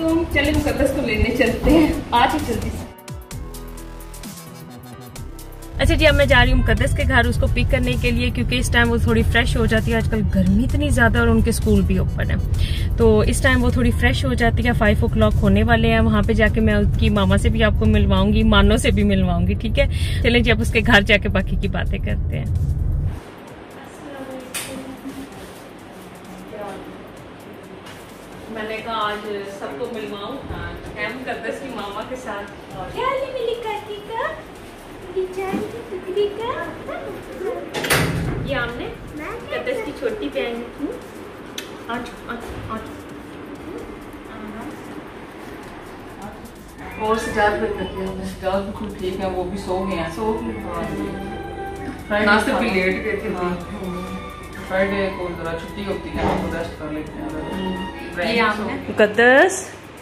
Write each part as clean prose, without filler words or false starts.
वालेकुम। चले मुकद्दस को लेने चलते हैं, आज ही जल्दी से। अच्छा जी, अब मैं जा रही हूँ मुकद्दस के घर उसको पिक करने के लिए, क्योंकि इस टाइम वो थोड़ी फ्रेश हो जाती है। आजकल गर्मी इतनी ज्यादा और उनके स्कूल भी ओपन है, तो इस टाइम वो थोड़ी फ्रेश हो जाती है। 5 o'clock होने वाले हैं। वहां पे जाके मैं उसकी मामा से भी आपको मिलवाऊंगी, मानो से भी मिलवाऊंगी, ठीक है। चलें जी, अब उसके घर जाके बाकी की बातें करते हैं। मैंने कहा आज सबको मिलवाऊं मुकद्दस की मामा के साथ। क्या मिली काकी का? ये आमने मुकद्दस की छोटी बहन है। और सजाद बिल्कुल ठीक है, वो भी सो गए हैं। नाश्ते भी लेट गए थे। फ्राइडे को जरा छुट्टी होती है, तो रेस्ट कर लेते हैं। मुकद्दस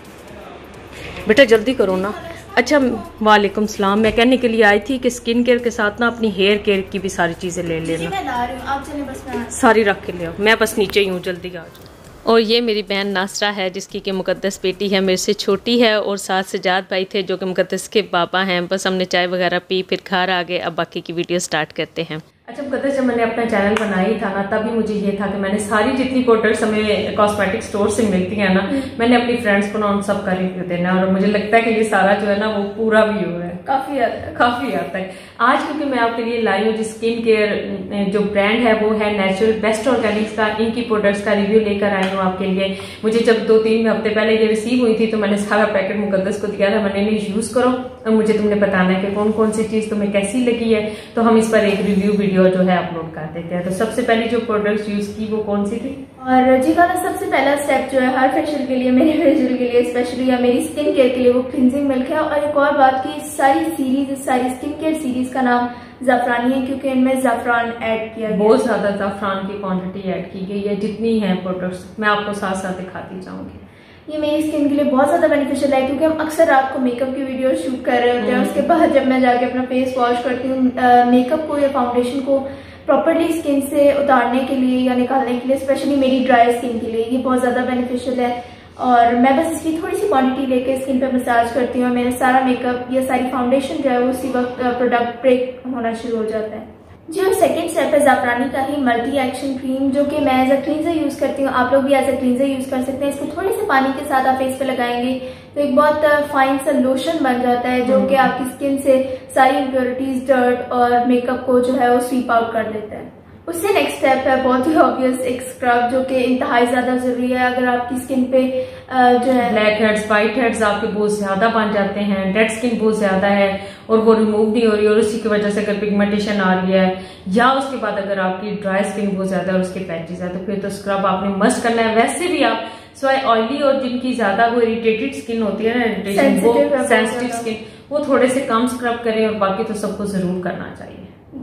बेटा जल्दी करो ना। अच्छा, वालेकुम सलाम। मैं कहने के लिए आई थी कि स्किन केयर के साथ ना अपनी हेयर केयर की भी सारी चीजें ले लेना। मैं ला रही हूं, आप चलें बस मैं सारी रख के ले आओ, मैं बस नीचे ही हूँ, जल्दी आ जाओ। और ये मेरी बहन नासरा है, जिसकी कि मुकद्दस बेटी है, मेरे से छोटी है। और साथ सजाद भाई थे जो कि मुकद्दस के पापा हैं। बस हमने चाय वगैरह पी, फिर घर आ गए। अब बाकी की वीडियो स्टार्ट करते हैं। अच्छा मुकद्दस, जब मैंने अपना चैनल बनाई था ना, तभी मुझे ये था कि मैंने सारी जितनी प्रोडक्ट्स हमें कॉस्मेटिक स्टोर से मिलती है ना, मैंने अपनी फ्रेंड्स को ना उन सब का रिव्यू देना है। और मुझे लगता है कि ये सारा जो है ना वो पूरा भी हुआ है, काफी आता है। आज क्योंकि मैं आपके लिए लाई हूँ, जिस स्किन केयर जो ब्रांड है वो है नेचुरल बेस्ट ऑर्गेनिक्स का। इनकी प्रोडक्ट्स का रिव्यू लेकर आई हूँ आपके लिए। मुझे जब 2-3 हफ्ते पहले ये रिसीव हुई थी, तो मैंने सारा पैकेट मुकद्दस को दिया था, मैंने इन्हें यूज करो और मुझे तुमने बताना है कि कौन कौन सी चीज तुम्हें कैसी लगी है। तो हम इस पर एक रिव्यू वीडियो जो है अपलोड कर देते हैं। तो सबसे पहले जो प्रोडक्ट्स यूज की वो कौन सी थी? और जी का सबसे पहला स्टेप जो है हर फेशियल के लिए, मेरे फेशियल के लिए स्पेशली या मेरी स्किन केयर के लिए, वो क्लिंजिंग मिल्क है। और एक और बात की सारी स्किन केयर सीरीज का नाम ज़ाफ़रानी है, क्योंकि इनमें ज़ाफ़रान ऐड किया गया, बहुत ज्यादा ज़ाफ़रान की क्वांटिटी ऐड की गई है। जितनी है प्रोडक्ट्स मैं आपको साथ साथ दिखाती जाऊंगी। ये मेरी स्किन के लिए बहुत ज्यादा बेनिफिशियल है, क्योंकि हम अक्सर रात को मेकअप की वीडियो शूट कर रहे होते हैं। उसके बाद जब मैं जाके अपना फेस वॉश करती हूँ, मेकअप को या फाउंडेशन को प्रॉपर्ली स्किन से उतारने के लिए या निकालने के लिए, स्पेशली मेरी ड्राई स्किन के लिए ये बहुत ज्यादा बेनिफिशियल है। और मैं बस इसकी थोड़ी सी क्वांटिटी लेके स्किन पे मसाज करती हूँ और मेरा सारा मेकअप या सारी फाउंडेशन जो है वो उसी वक्त प्रोडक्ट ब्रेक होना शुरू हो जाता है। जी, और सेकंड स्टेप है ज़ाफ़रानी का ही मल्टी एक्शन क्रीम, जो कि मैं एज अ क्लींजर यूज करती हूँ। आप लोग भी एज अ क्लींजर यूज कर सकते हैं। इसको थोड़े से पानी के साथ आप फेस पे लगाएंगे तो एक बहुत फाइन सा लोशन बन जाता है, जो कि आपकी स्किन से सारी इम्प्योरिटीज, डर्ट और मेकअप को जो है वो स्वीप आउट कर देता है। उससे नेक्स्ट स्टेप है बहुत ही ऑब्वियस एक स्क्रब, जो कि इंतहाई ज्यादा जरूरी है। अगर आपकी स्किन पे जो है ब्लैक हेड्स, व्हाइट हेड्स आपके बहुत ज्यादा बन जाते हैं, डेड स्किन बहुत ज्यादा है और वो रिमूव नहीं हो रही, और उसी की वजह से अगर पिगमेंटेशन आ रही है, या उसके बाद अगर आपकी ड्राई स्किन बहुत ज्यादा है, उसके पैचेस है, तो फिर तो स्क्रब आपने मस्ट करना है। वैसे भी आप स्वाय ऑयली और जिनकी ज्यादा वो इरिटेटेड स्किन होती है ना, सेंसिटिव स्किन, वो थोड़े से कम स्क्रब करें, और बाकी तो सबको जरूर करना चाहिए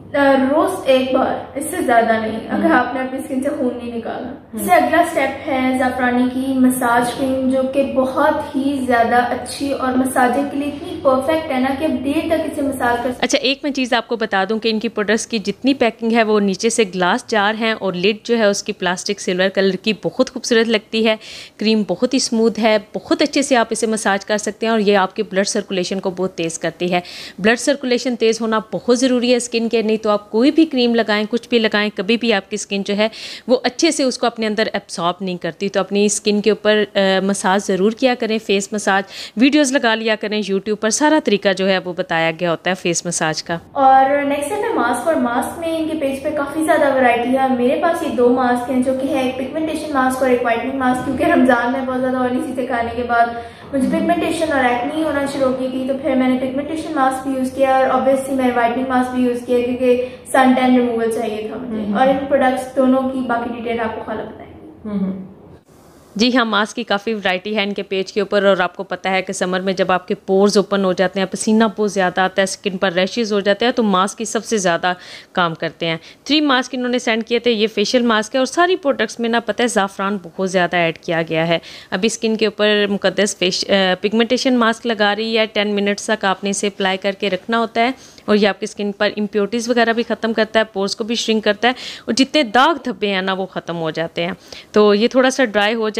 रोज एक बार, इससे ज्यादा नहीं, अगर आपने अपनी स्किन से खून नहीं निकाला। इससे अगला स्टेप है ज़ाफ़रानी की मसाज क्रीम, जो कि बहुत ही ज्यादा अच्छी और मसाजिंग के लिए इतनी परफेक्ट है ना कि देर तक इसे मसाज कर। अच्छा, एक मैं चीज आपको बता दूं कि इनकी प्रोडक्ट्स की जितनी पैकिंग है वो नीचे से ग्लास जार है, और लिड जो है उसकी प्लास्टिक सिल्वर कलर की बहुत खूबसूरत लगती है। क्रीम बहुत ही स्मूथ है, बहुत अच्छे से आप इसे मसाज कर सकते हैं, और ये आपके ब्लड सर्कुलेशन को बहुत तेज करती है। ब्लड सर्कुलेशन तेज होना बहुत जरूरी है स्किन के, नहीं तो आप कोई भी क्रीम लगाएं, कुछ भी लगाएं, कभी भी आपकी स्किन जो है वो अच्छे से उसको अपने अंदर एब्सॉर्ब नहीं करती। तो अपनी स्किन के ऊपर मसाज ज़रूर किया करें, फेस मसाज वीडियोस लगा लिया करें। यूट्यूब पर सारा तरीका जो है वो बताया गया होता है फेस मसाज का। और नेक्स्ट है मास्क, और मास्क में इनके पेज पे काफ़ी ज़्यादा वैरायटी है। मेरे पास ये 2 मास्क हैं, जो कि है एक पिगमेंटेशन मास्क और एक वाइटनिंग मास्क, क्योंकि रमज़ान में बहुत ज़्यादा ऑयली चीज़ें खाने के बाद मुझे पिगमेंटेशन और एक्नी होना शुरू हो गई थी, तो फिर मैंने पिगमेंटेशन मास्क भी यूज़ किया और ऑब्वियसली मैंने वाइटनिंग मास्क भी यूज़ किया, क्योंकि सन टैन रिमूवल चाहिए था मुझे। और इन प्रोडक्ट्स दोनों की बाकी डिटेल आपको खाला बताएंगे। जी हाँ, मास्क की काफ़ी वैरायटी है इनके पेज के ऊपर। और आपको पता है कि समर में जब आपके पोर्स ओपन हो जाते हैं, पसीना बहुत ज़्यादा आता है, स्किन पर रैशेज हो जाते हैं, तो मास्क की सबसे ज़्यादा काम करते हैं। 3 मास्क इन्होंने सेंड किए थे। ये फेशियल मास्क है, और सारी प्रोडक्ट्स में ना पता है ज़ाफ़रान बहुत ज़्यादा ऐड किया गया है। अभी स्किन के ऊपर मुकद्दस पिगमेंटेशन मास्क लगा रही है। 10 मिनट्स तक आपने इसे अप्लाई करके रखना होता है, और ये आपकी स्किन पर इम्प्योरिटीज़ वगैरह भी ख़त्म करता है, पोर्स को भी श्रिंक करता है, और जितने दाग धब्बे हैं ना वो ख़त्म हो जाते हैं। तो ये थोड़ा सा ड्राई हो जाए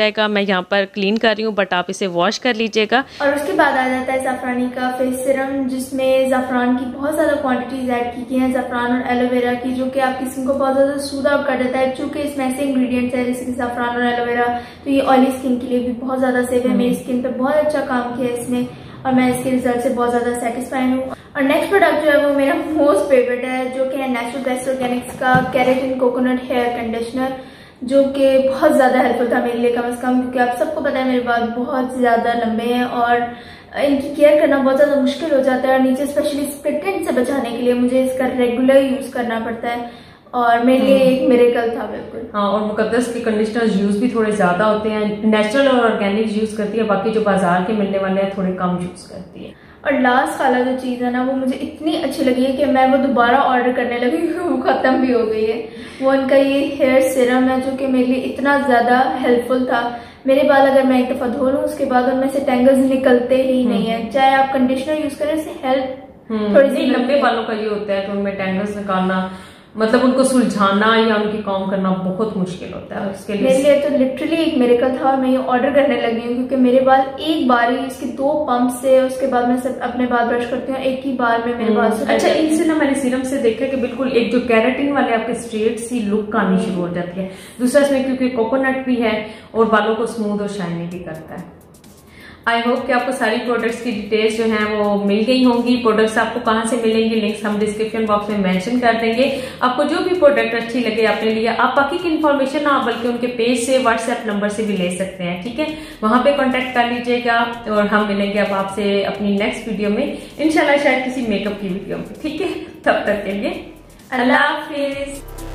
जाएगा। मैं यहाँ पर क्लीन कर रही हूँ, बट आप इसे वॉश कर लीजिएगा। और उसके बाद आ जाता है ज़ाफ़रानी का फेस सिरम, जिसमें ज़ाफ़रान की बहुत ज़्यादा क्वांटिटीज ऐड की हैं, ज़ाफ़रान और एलोवेरा की, जो कि आपकी स्किन को बहुत ज़्यादा सूद आउट कर देता है। चूंकि इसमें ऐसे इंग्रेडिएंट्स है जैसे कि ज़ाफ़रान और एलोवेरा, तो ये ऑयली स्किन के लिए भी बहुत ज़्यादा सेफ है। मेरी स्किन पे बहुत अच्छा काम किया है इसने और मैं इसके रिजल्ट से बहुत ज़्यादा सेटिस्फाइड हूँ। और नेक्स्ट प्रोडक्ट जो है वो मेरा मोस्ट फेवरेट है, जो कि है नेचुरल बेस्ट ऑर्गेनिक्स का केराटिन कोकोनट हेयर कंडीशनर, जो कि बहुत ज़्यादा हेल्पफुल था मेरे लिए कम से कम, क्योंकि आप सबको पता है मेरे बाल बहुत ज़्यादा लंबे हैं और इनकी केयर करना बहुत ज़्यादा मुश्किल हो जाता है। और नीचे स्पेशली स्प्लिट एंड से बचाने के लिए मुझे इसका रेगुलर यूज़ करना पड़ता है और मेरे लिए एक मिरेकल था बिल्कुल। हाँ, और मुकद्दस के कंडीशनर यूज भी थोड़े ज्यादा होते हैं, नेचुरल और ऑर्गेनिक यूज करती है, बाकी जो बाजार के मिलने वाले हैं थोड़े कम यूज करती है। और लास्ट वाला जो चीज़ है ना, वो मुझे इतनी अच्छी लगी है कि मैं वो दोबारा ऑर्डर करने लगी, वो ख़त्म भी हो गई है। वो उनका ये हेयर सीरम है, जो कि मेरे लिए इतना ज़्यादा हेल्पफुल था। मेरे बाल अगर मैं एक दफ़ा धो लूँ उसके बाद उनमें से टेंगल्स निकलते ही नहीं है, चाहे आप कंडीशनर यूज करें, इससे हेल्प थोड़ी सी। लंबे बालों का ये होता है कि उनमें टेंगल्स निकालना, मतलब उनको सुलझाना या उनकी काम करना बहुत मुश्किल होता है। उसके लिए मेरे लिए तो लिटरली एक मिरेकल था और मैं ये ऑर्डर करने लगी हूँ, क्योंकि मेरे बाल एक बार ही इसके 2 पंप से, उसके बाद मैं सब अपने बाल ब्रश करती हूँ, एक ही बार में मेरे बाल से। अच्छा, इनसे ना मैंने सीरम से देखा कि बिल्कुल एक जो केराटिन वाले आपके स्ट्रेट सी लुक आनी शुरू हो जाती है। दूसरा इसमें क्योंकि कोकोनट भी है और बालों को स्मूथ और शाइनी भी करता है। आई होप कि आपको सारी प्रोडक्ट्स की डिटेल्स जो हैं वो मिल गई होंगी। प्रोडक्ट्स आपको कहाँ से मिलेंगे, लिंक्स हम डिस्क्रिप्शन बॉक्स में मेंशन कर देंगे। आपको जो भी प्रोडक्ट अच्छी लगे अपने लिए, आप बाकी की इन्फॉर्मेशन ना बल्कि उनके पेज से, व्हाट्सएप नंबर से भी ले सकते हैं, ठीक है। वहां पे कांटेक्ट कर लीजिएगा और हम मिलेंगे अब आपसे अपनी नेक्स्ट वीडियो में, इंशाल्लाह शायद किसी मेकअप की वीडियो में, ठीक है। तब तक के लिए अल्लाह हाफिज।